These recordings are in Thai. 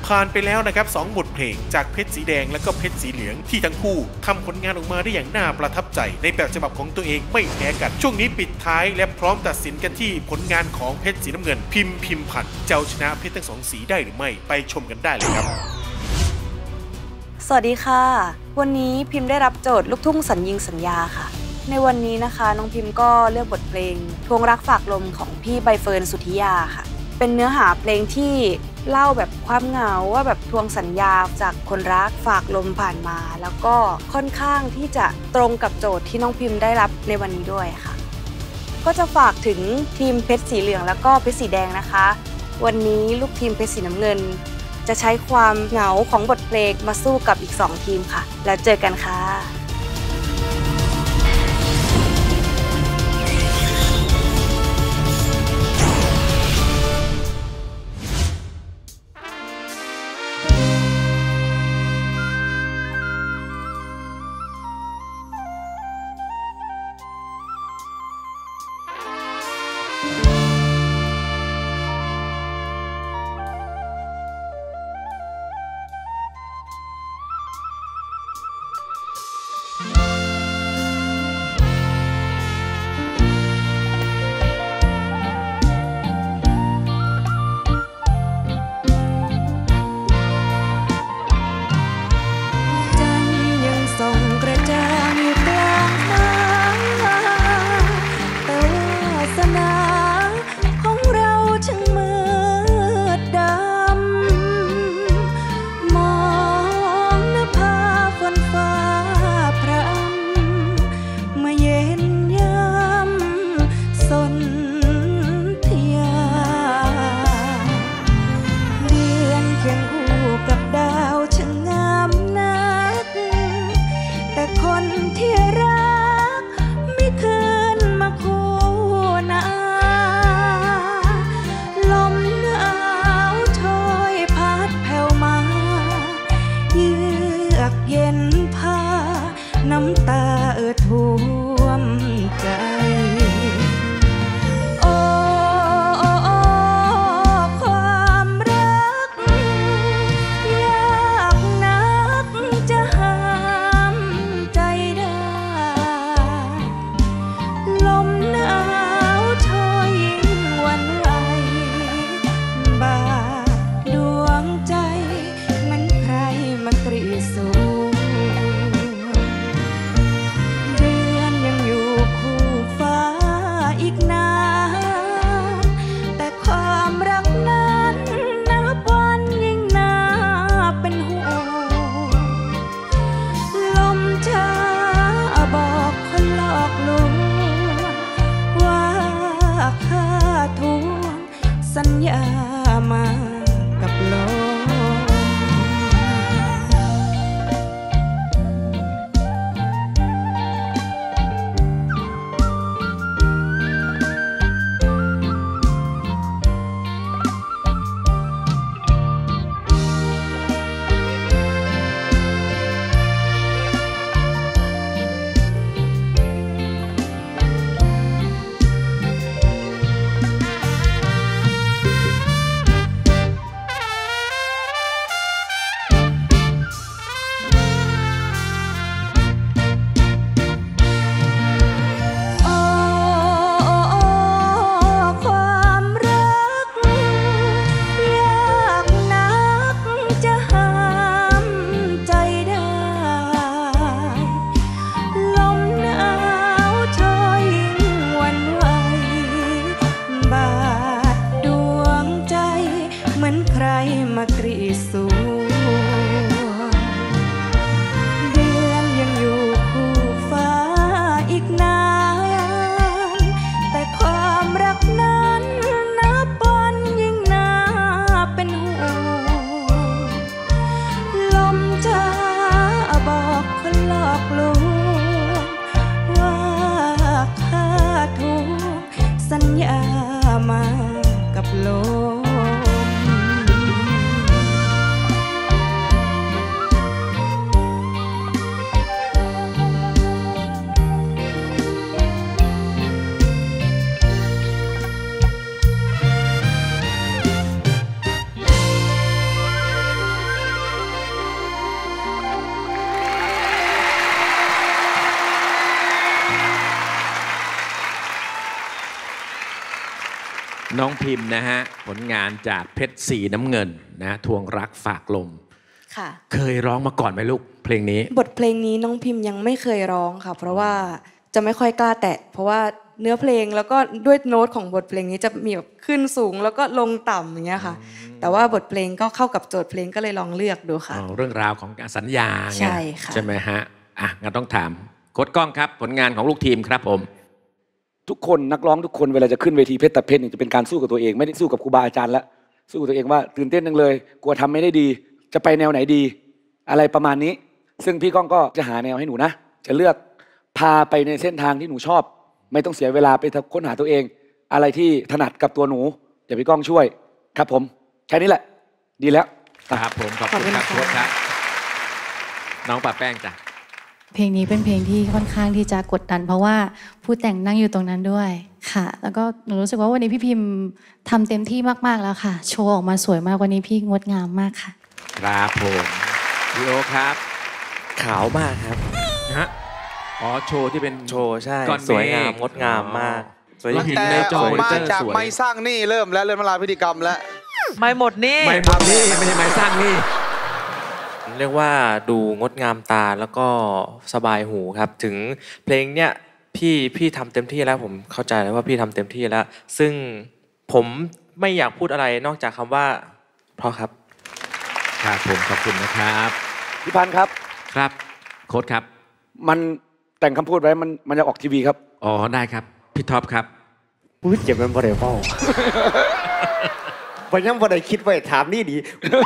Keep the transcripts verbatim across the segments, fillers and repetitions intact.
ผ่านไปแล้วนะครับสองบทเพลงจากเพชรสีแดงและก็เพชรสีเหลืองที่ทั้งคู่ทำผลงานออกมาได้อย่างน่าประทับใจในแบบฉบับของตัวเองไม่แพ้กันช่วงนี้ปิดท้ายและพร้อมตัดสินกันที่ผลงานของเพชรสีน้ำเงินพิมพ์พิมพ์พันธ์จะชนะเพชรทั้งสองสีได้หรือไม่ไปชมกันได้เลยครับสวัสดีค่ะวันนี้พิมพ์ได้รับโจทย์ลูกทุ่งสัญญิงสัญญาค่ะในวันนี้นะคะน้องพิมพ์ก็เลือกบทเพลงทวงรักฝากลมของพี่ใบเฟิร์นสุทธิยาค่ะเป็นเนื้อหาเพลงที่เล่าแบบความเหงาว่าแบบทวงสัญญาจากคนรักฝากลมผ่านมาแล้วก็ค่อนข้างที่จะตรงกับโจทย์ที่น้องพิมพ์ได้รับในวันนี้ด้วยค่ะก็จะฝากถึงทีมเพชรสีเหลืองแล้วก็เพชรสีแดงนะคะวันนี้ลูกทีมเพชรสีน้ำเงินจะใช้ความเหงาของบทเพลงมาสู้กับอีกสองทีมค่ะแล้วเจอกันค่ะน้องพิมพ์นะฮะผลงานจากเพชรสีน้ำเงินนะทวงรักฝากลมค่ะเคยร้องมาก่อนไหมลูกเพลงนี้บทเพลงนี้น้องพิมพ์ยังไม่เคยร้องค่ะเพราะว่าจะไม่ค่อยกล้าแตะเพราะว่าเนื้อเพลงแล้วก็ด้วยโน้ตของบทเพลงนี้จะมีแบบขึ้นสูงแล้วก็ลงต่ำอย่างเงี้ยค่ะแต่ว่าบทเพลงก็เข้ากับโจทย์เพลงก็เลยลองเลือกดูค่ะเรื่องราวของการสัญญาไงใช่ค่ะใช่ไหมฮะอ่ะงั้นต้องถามโค้ชก้องครับผลงานของลูกทีมครับผมทุกคนนักร้องทุกคนเวลาจะขึ้นเวทีเพชรตัดเพชรจะเป็นการสู้กับตัวเองไม่ได้สู้กับครูบาอาจารย์แล้วสู้กับตัวเองว่าตื่นเต้นจังเลยกลัวทำไม่ได้ดีจะไปแนวไหนดีอะไรประมาณนี้ซึ่งพี่ก้องก็จะหาแนวให้หนูนะจะเลือกพาไปในเส้นทางที่หนูชอบไม่ต้องเสียเวลาไปค้นหาตัวเองอะไรที่ถนัดกับตัวหนูเดี๋ยวพี่ก้องช่วยครับผมแค่นี้แหละดีแล้วครับผมขอบคุณครับโค้ชครับน้องปะแป้งจ้ะเพลงนี้เป็นเพลงที่ค่อนข้างที่จะกดดันเพราะว่าผู้แต่งนั่งอยู่ตรงนั้นด้วยค่ะแล้วก็หนูรู้สึกว่าวันนี้พี่พิมพ์ทำเต็มที่มากๆแล้วค่ะโชว์ออกมาสวยมากวันนี้พี่งดงามมากค่ะครับผมพี่โอครับขาวมากครับฮะอ๋อโชว์ที่เป็นโชว์ใช่สวยงามงดงามมากตั้งแต่ออกมาจากไม่สร้างนี่เริ่มแล้วเริ่มมาลาพิธีกรรมแล้วไม่หมดนี่ไม่หมดนี่ไม่ใช่ไม่สร้างนี่เรียกว่าดูงดงามตาแล้วก็สบายหูครับถึงเพลงเนี้ยพี่พี่ทำเต็มที่แล้วผมเข้าใจแล้วว่าพี่ทำเต็มที่แล้วซึ่งผมไม่อยากพูดอะไรนอกจากคำว่าเพราะครับครับผมขอบคุณนะครับพี่พันธ์ครับครับโค้ชครับมันแต่งคำพูดไว้มันมันจะออกทีวีครับอ๋อได้ครับพี่ท็อปครับพูดเจ็บมันบ่ได้เฝ้าพยังบ่ได้คิดไว้ถามนี่ดี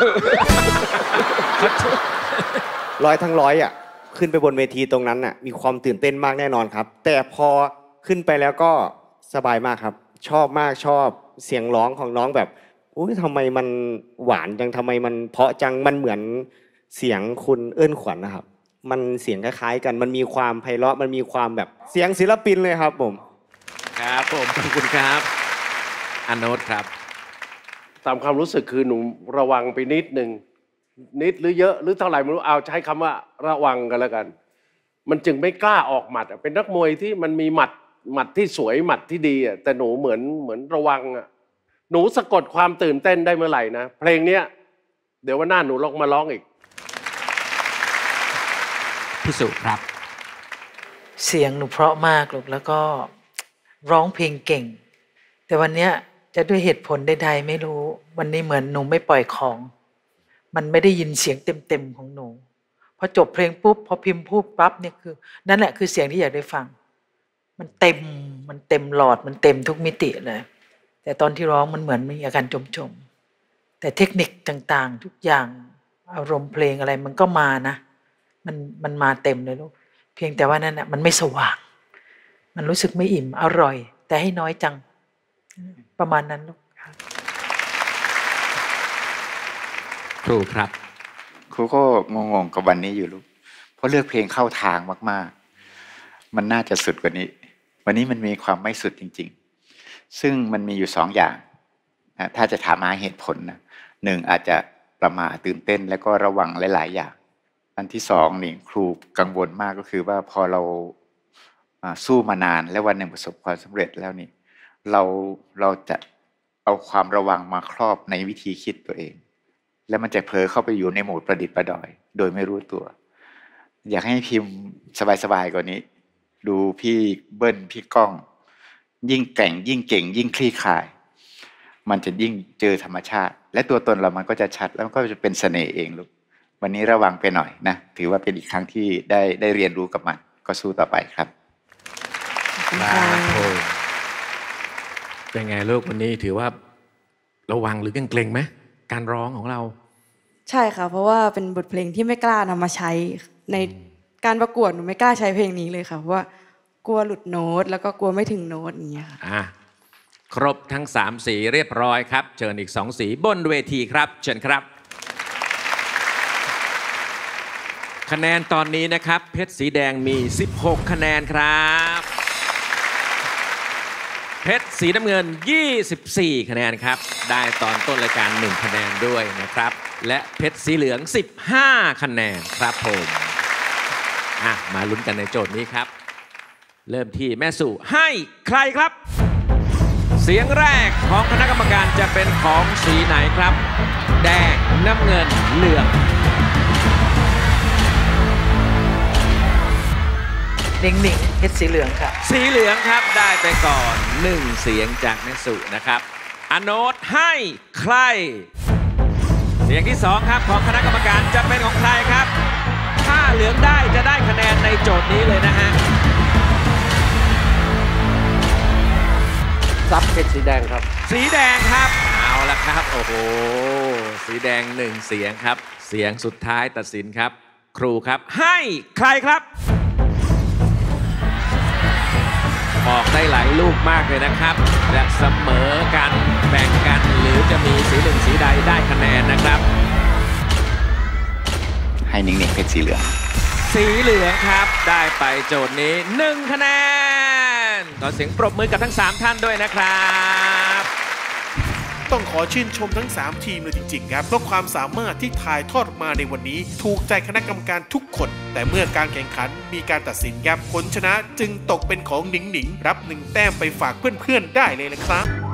ร้อยทั้งร้อยอ่ะขึ้นไปบนเวทีตรงนั้นน่ะมีความตื่นเต้นมากแน่นอนครับแต่พอขึ้นไปแล้วก็สบายมากครับชอบมากชอบเสียงร้องของน้องแบบอุ้ยทำไมมันหวานจังทำไมมันเพราะจังมันเหมือนเสียงคุณเอิ้นขวัญนะครับมันเสียงคล้ายๆกันมันมีความไพเราะมันมีความแบบเสียงศิลปินเลยครับผมครับผมขอบคุณครับอโนตครับตามความรู้สึกคือหนูระวังไปนิดนึงนิดหรือเยอะหรือเท่าไหร่ไม่รู้เอาใช้คำว่าระวังกันแล้วกันมันจึงไม่กล้าออกหมัดเป็นนักมวยที่มันมีหมัดหมัดที่สวยหมัดที่ดีอ่ะแต่หนูเหมือนเหมือนระวังอ่ะหนูสะกดความตื่นเต้นได้เมื่อไหร่นะเพลงเนี้ยเดี๋ยววันหน้าหนูลองมาร้องอีกพี่สุครับเสียงหนูเพราะมากลูกแล้วก็ร้องเพลงเก่งแต่วันเนี้ยจะด้วยเหตุผลใดๆไม่รู้วันนี้เหมือนหนูไม่ปล่อยของมันไม่ได้ยินเสียงเต็มๆของหนูพอจบเพลงปุ๊บพอพิมพ์พูดปั๊บเนี่ยคือนั่นแหละคือเสียงที่อยากได้ฟังมันเต็มมันเต็มหลอดมันเต็มทุกมิติเลยแต่ตอนที่ร้องมันเหมือนมีอาการจมๆแต่เทคนิคต่างๆทุกอย่างอารมณ์เพลงอะไรมันก็มานะมันมันมาเต็มเลยลูกเพียงแต่ว่านั่นน่ะมันไม่สว่างมันรู้สึกไม่อิ่มอร่อยแต่ให้น้อยจังประมาณนั้นลูกครูครับครูก็งงๆกับวันนี้อยู่ลูกเพราะเลือกเพลงเข้าทางมากๆมันน่าจะสุดกว่านี้วันนี้มันมีความไม่สุดจริงๆซึ่งมันมีอยู่สองอย่างนะถ้าจะถามหาเหตุผลนะหนึ่งอาจจะประมาทตื่นเต้นแล้วก็ระวังหลายๆอย่างอันที่สองนี่ครูกังวลมากก็คือว่าพอเราสู้มานานและวันหนึ่งประสบความสำเร็จแล้วนี่เราเราจะเอาความระวังมาครอบในวิธีคิดตัวเองแล้วมันจะเผลอเข้าไปอยู่ในโหมดประดิษฐ์ประดอยโดยไม่รู้ตัวอยากให้พิมพ์สบายๆกว่านี้ดูพี่เบิ้ลพี่ก้องยิ่งแกร่งยิ่งเก่งยิ่งคลี่คลายมันจะยิ่งเจอธรรมชาติและตัวตนเรามันก็จะชัดแล้วก็จะเป็นเสน่ห์เองลูกวันนี้ระวังไปหน่อยนะถือว่าเป็นอีกครั้งที่ได้ได้เรียนรู้กับมันก็สู้ต่อไปครับเป็นไงลูกวันนี้ถือว่าระวังหรือเกรงไหมการร้องของเราใช่ค่ะเพราะว่าเป็นบทเพลงที่ไม่กล้านำมาใช้ในการประกวดหนูไม่กล้าใช้เพลงนี้เลยค่ะเพราะว่ากลัวหลุดโน้ตแล้วก็กลัวไม่ถึงโน้ตอย่างเงี้ยค่ะอ่ะครบทั้งสามสีเรียบร้อยครับเชิญอีกสองสีบนเวทีครับเชิญครับคะแนนตอนนี้นะครับเพชรสีแดงมีสิบหกคะแนนครับเพชรสีน้ำเงินยี่สิบสี่คะแนนครับได้ตอนต้นรายการหนึ่งคะแนนด้วยนะครับและเพชรสีเหลืองสิบห้าคะแนนครับผมอ่ะมาลุ้นกันในโจทย์นี้ครับเริ่มที่แม่สู่ให้ใครครับเสียงแรกของคณะกรรมการจะเป็นของสีไหนครับแดงน้ำเงินเหลืองหนิงหนิงเพชรสีเหลืองค่ะสีเหลืองครับได้ไปก่อนหนึ่งเสียงจากแม่สุนะครับอโนตให้ใครเสียงที่สองครับของคณะกรรมการจะเป็นของใครครับถ้าเหลืองได้จะได้คะแนนในโจทย์นี้เลยนะฮะซับเพชรสีแดงครับสีแดงครับเอาละครับโอ้โหสีแดงหนึ่งเสียงครับเสียงสุดท้ายตัดสินครับครูครับให้ใครครับออกได้หลายลูกมากเลยนะครับจะเสมอกันแบ่งกันหรือจะมีสีหนึ่งสีใดได้คะแนนนะครับให้นิ่งๆเพชรสีเหลืองสีเหลืองครับได้ไปโจทย์นี้หนึ่งคะแนนขอเสียงปรบมือกับทั้งสามท่านด้วยนะครับต้องขอชื่นชมทั้งสามทีมเลยจริงๆครับเพราะความสามารถที่ถ่ายทอดออกมาในวันนี้ถูกใจคณะกรรมการทุกคนแต่เมื่อการแข่งขันมีการตัดสินครับผลชนะจึงตกเป็นของหนิงหนิงรับหนึ่งแต้มไปฝากเพื่อนๆได้เลยนะครับ